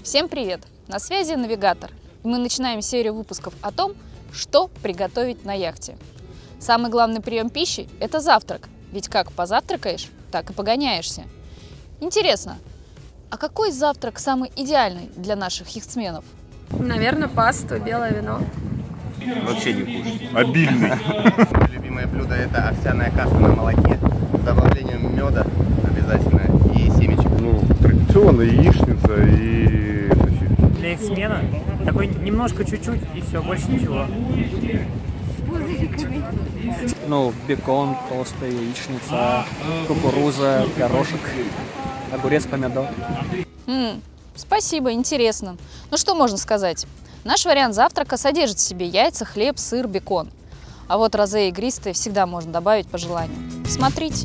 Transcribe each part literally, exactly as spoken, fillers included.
Всем привет! На связи навигатор. И мы начинаем серию выпусков о том, что приготовить на яхте. Самый главный прием пищи – это завтрак, ведь как позавтракаешь, так и погоняешься. Интересно, а какой завтрак самый идеальный для наших яхтсменов? Наверное, пасту, белое вино. Вообще не кушать. Обильный. Мое любимое блюдо — это овсяная каша на молоке с добавлением меда обязательно и семечек. Ну, традиционно яичница и сосиски. Для яхтсмена такой немножко, чуть-чуть и все, больше ничего. Ну, бекон, толстая яичница, кукуруза, горошек, огурец, помидор. М-м, спасибо, интересно. Ну что можно сказать? Наш вариант завтрака содержит в себе яйца, хлеб, сыр, бекон. А вот розе игристое всегда можно добавить по желанию. Смотрите.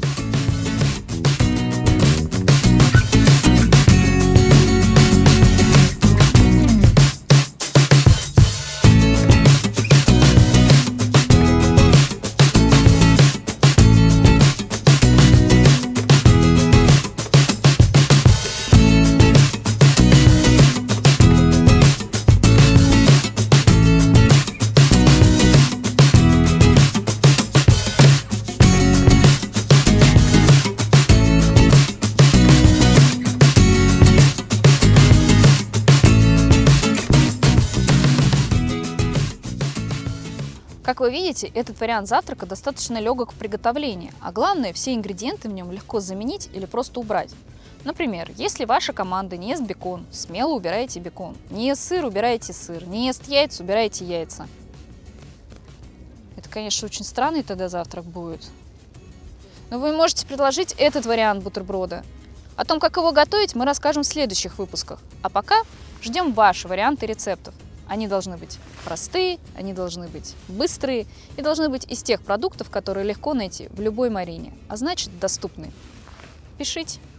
Как вы видите, этот вариант завтрака достаточно легок в приготовлении, а главное, все ингредиенты в нем легко заменить или просто убрать. Например, если ваша команда не ест бекон, смело убирайте бекон. Не ест сыр, убирайте сыр. Не ест яйца, убирайте яйца. Это, конечно, очень странный тогда завтрак будет. Но вы можете предложить этот вариант бутерброда. О том, как его готовить, мы расскажем в следующих выпусках. А пока ждем ваши варианты рецептов. Они должны быть простые, они должны быть быстрые и должны быть из тех продуктов, которые легко найти в любой марине, а значит доступны. Пишите.